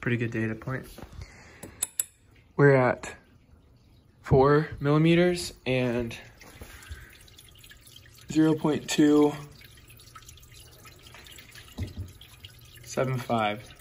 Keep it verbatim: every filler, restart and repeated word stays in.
pretty good data point. We're at four millimeters and zero point two seven five.